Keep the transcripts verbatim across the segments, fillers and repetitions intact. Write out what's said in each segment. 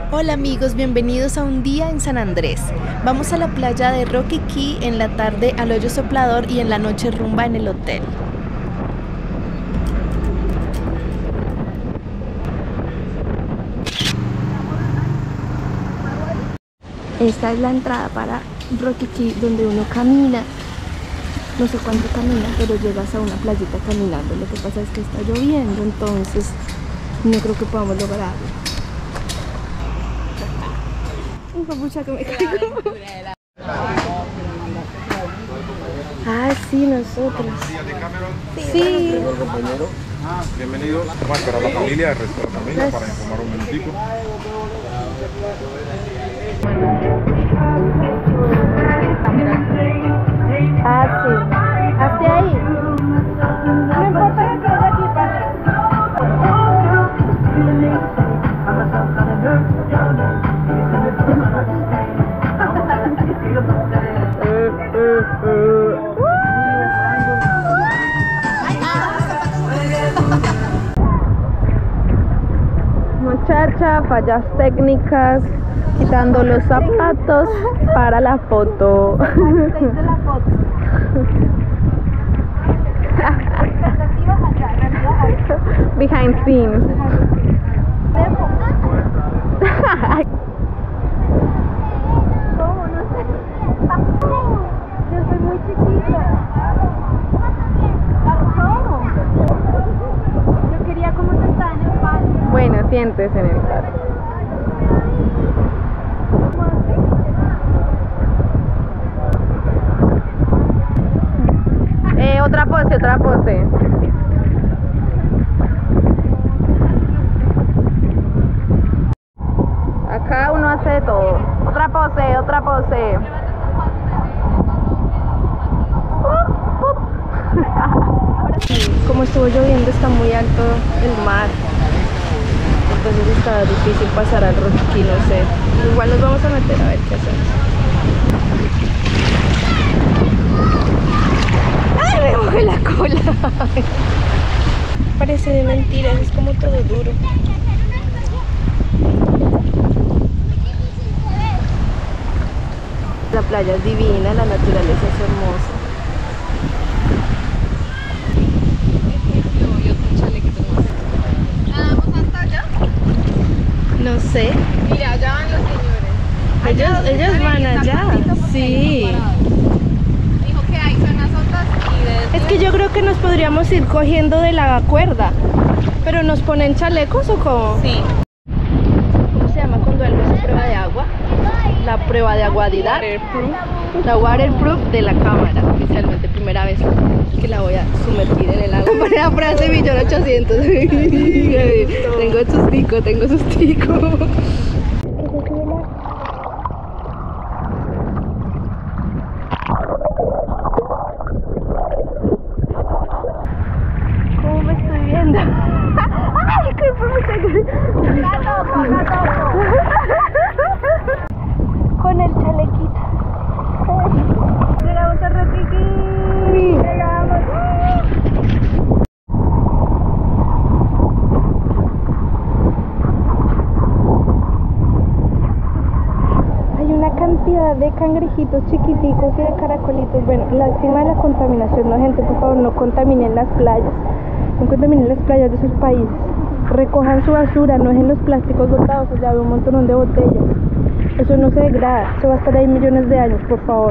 Hola amigos, bienvenidos a un día en San Andrés. Vamos a la playa de Rocky Cay, en la tarde al Hoyo Soplador y en la noche rumba en el hotel. Esta es la entrada para Rocky Cay, donde uno camina. No sé cuánto camina, pero llegas a una playita caminando. Lo que pasa es que está lloviendo, entonces no creo que podamos lograrlo. Pucha, que me caigo. Ah, sí, nosotros. Sí. Compañero, bienvenido. Vamos a esperar a la familia, el resto de la familia para informar un minutico. Ah, sí. Hasta ahí. No importa que quede aquí, pase. Muchacha, fallas técnicas, quitando los zapatos para la foto. La foto. Behind scenes. ¿Cómo? No sé. Yo soy muy chiquita. ¿Cómo? Yo quería como sentada en el parque. Bueno, siéntese en el parque. Eh, otra pose, otra pose. Acá uno hace de todo. Otra pose, otra pose. Uh, uh. Como estuvo lloviendo, está muy alto el mar. Entonces está difícil pasar al Rocky Cay, no sé. Igual nos vamos a meter a ver qué hacemos. ¡Ay, me mojé la cola! Parece de mentiras, es como todo duro. La playa es divina, la naturaleza es hermosa. ¿Nadamos hasta allá? No sé. Mira, allá van los señores. Ellos, Allá ellos están van ahí, están allá. cortitos porque Sí. están parados. Dijo que hay zonas otras y de... Es que yo creo que nos podríamos ir cogiendo de la cuerda. ¿Pero nos ponen chalecos o cómo? Sí. ¿Cómo se llama cuando algo es prueba de agua? La prueba de aguadidad. La waterproof de la cámara. Oficialmente, primera vez que la voy a sumergir en el agua. Compré la frase millón ochocientos. Tengo sustico, tengo sustico. ¿Cómo me estoy viendo? ¡Ay, qué fue mucha! ¡Está loco, está loco! Con el chalequito. Llegamos a Rocky Cay. Llegamos. Hay una cantidad de cangrejitos chiquiticos y de caracolitos. Bueno, lástima de la contaminación, no, gente, por favor, no contaminen las playas. No contaminen las playas de sus países. Recojan su basura, no dejen los plásticos botados. Allá hay un montón de botellas. Eso no se degrada, eso va a estar ahí millones de años, por favor.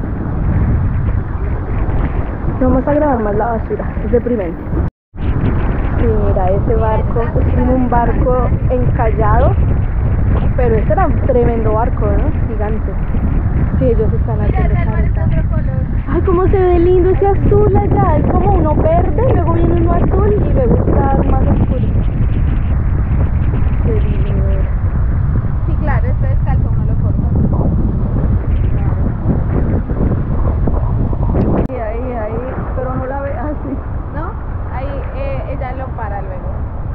No vamos a grabar más la basura, es deprimente. Sí, mira, ese barco es como un barco encallado, pero este era un tremendo barco, ¿no? Gigante. Sí, ellos están haciendo careta. Ay, cómo se ve lindo ese azul allá, es como uno verde, luego viene uno azul y luego está más oscuro. Qué lindo. Sí, claro, esto descalzo, uno lo corta. Sí, ahí, ahí, pero no la ve así. ¿No? Ahí eh, ella lo para luego.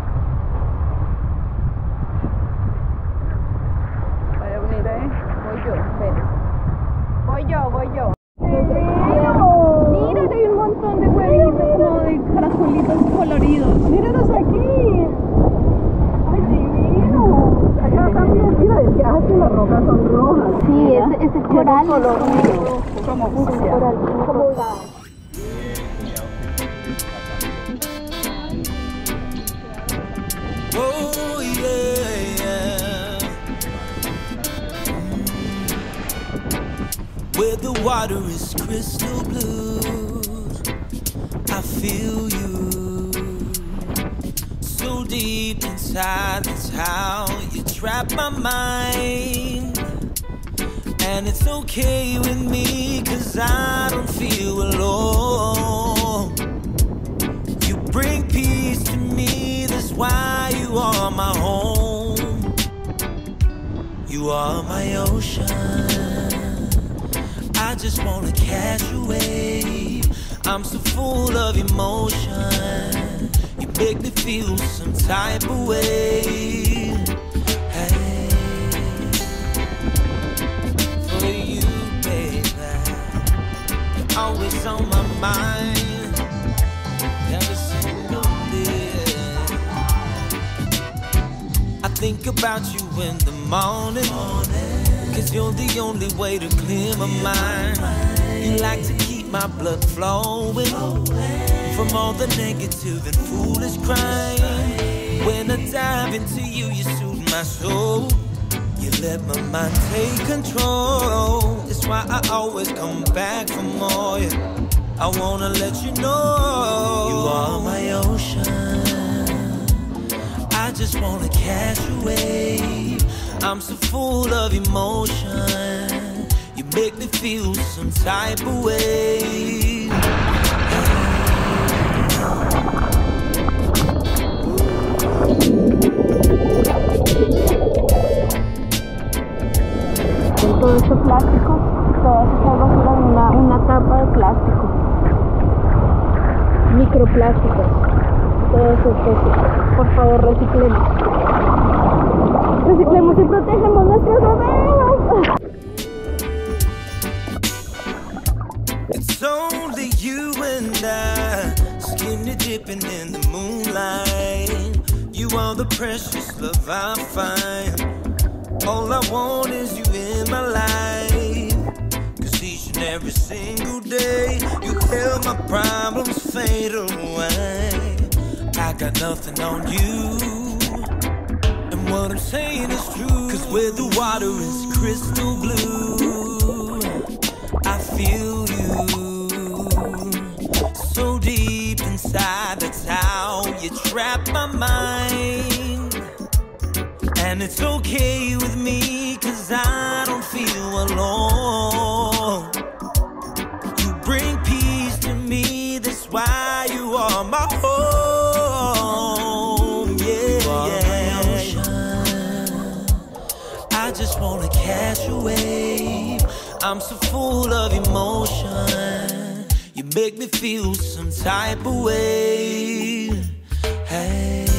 Vaya, mira, ¿eh? Voy yo, espera. Voy yo, voy yo. Mira, hay un montón de huevitos como de caracolitos coloridos. Míralos aquí. ese coral solo como coral, como Oh yeah, yeah. Where the water is crystal blue, I feel you so deep inside. That's how you trap my mind. And it's okay with me, 'cause I don't feel alone. You bring peace to me, that's why you are my home. You are my ocean, I just wanna catch a wave. I'm so full of emotion, you make me feel some type of way. Hey, for you, baby, you're always on my mind, every single day. I think about you in the morning, 'cause you're the only way to clear my mind. You like to keep my blood flowing from all the negative and foolish crying. When I dive into you, you soothe my soul. You let my mind take control. That's why I always come back for more. I wanna let you know you are my ocean, I just wanna catch a wave. I'm so full of emotion, you make me feel some type of way. Todo este plástico, todas estas basuras, una, una tapa de plástico, microplásticos, todos estos. Por favor, reciclemos. Reciclemos y protejamos nuestros océanos. It's only you and I, skinny dipping in the moonlight. You are the precious love I find. All I want is you in my life, 'cause each and every single day you help my problems fade away. I got nothing on you, and what I'm saying is true, 'cause where the water is crystal blue, I feel you so deep inside. That's how you trap my mind. And it's okay with me, 'cause I don't feel alone. You bring peace to me, that's why you are my home. Yeah, you are yeah. my ocean, I just wanna catch a wave. I'm so full of emotion, you make me feel some type of way. Hey.